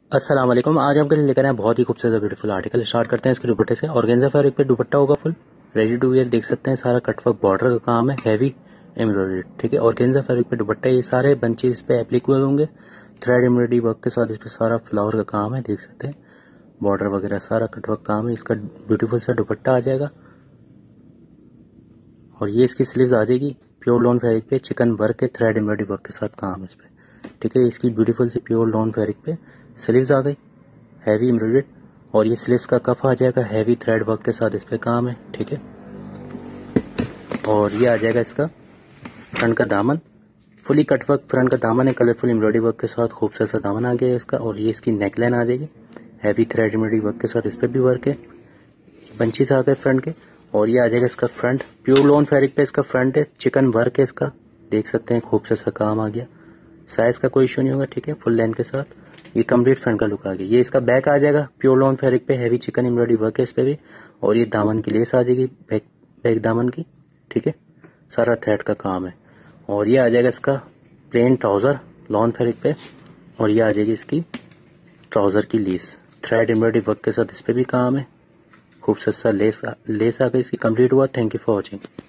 अस्सलाम वालेकुम। आज आपके लिए लेकर आए हैं बहुत ही खूबसूरत ब्यूटीफुल आर्टिकल। स्टार्ट करते हैं इसके दुपट्टे से। ऑर्गेन्जा फैब्रिक पे दुपट्टा होगा फुल रेडी टू वियर। देख सकते हैं सारा कटवर्क बॉर्डर का काम है, हैवी एम्ब्रॉयडरी। ठीक है, ऑर्गेन्जा फैब्रिक पे दुपट्टा, ये सारे बंचेस पे एप्लिक हुए होंगे थ्रेड एम्ब्रॉयडरी वर्क के साथ। इस पे सारा फ्लावर का काम है, देख सकते हैं बॉर्डर वगैरह सारा कटवर्क काम है। इसका ब्यूटीफुल सा दुपट्टा आ जाएगा और ये इसकी स्लीव्स आ जाएगी प्योर लॉन फैब्रिक पे, चिकन वर्क है, थ्रेड एम्ब्रॉयडरी वर्क के साथ काम है इस पे। ठीक है, इसकी ब्यूटीफुल सी प्योर लॉन फैब्रिक पे स्लीव्स आ गई हैवी एम्ब्रॉयडर्ड, और ये स्लीव्स का कफ आ जाएगा हैवी थ्रेड वर्क के साथ, इस पे काम है। ठीक है, और ये आ जाएगा इसका फ्रंट का दामन, फुली कट वर्क फ्रंट का दामन है, कलरफुल एम्ब्रॉयडरी वर्क के साथ खूबसूरत सा दामन आ गया है इसका। और ये इसकी नेकलाइन आ जाएगी हैवी थ्रेड एम्ब्रॉयडरी वर्क के साथ, इस पे भी वर्क है, बंचेस आ गए फ्रंट के। और ये आ जाएगा इसका फ्रंट, प्योर लॉन फैब्रिक पे इसका फ्रंट है, चिकन वर्क है इसका, देख सकते हैं खूबसूरत सा काम आ गया। साइज का कोई इशू नहीं होगा। ठीक है, फुल लेंथ के साथ ये कंप्लीट फ्रंट का लुक आ गया। ये इसका बैक आ जाएगा प्योर लॉन फैब्रिक पे, हैवी चिकन एम्ब्रॉयडरी वर्क है इस पे भी। और ये दामन की लेस आ जाएगी बैक दामन की। ठीक है, सारा थ्रेड का काम है। और ये आ जाएगा इसका प्लेन ट्राउजर लॉन फैब्रिक पे, और ये आ जाएगी इसकी ट्राउजर की लेस थ्रेड एम्ब्रॉयडरी वर्क के साथ, इस पे भी काम है। खूबसूरत सा लेस आ गई इसकी, कंप्लीट हुआ। Thank you for watching.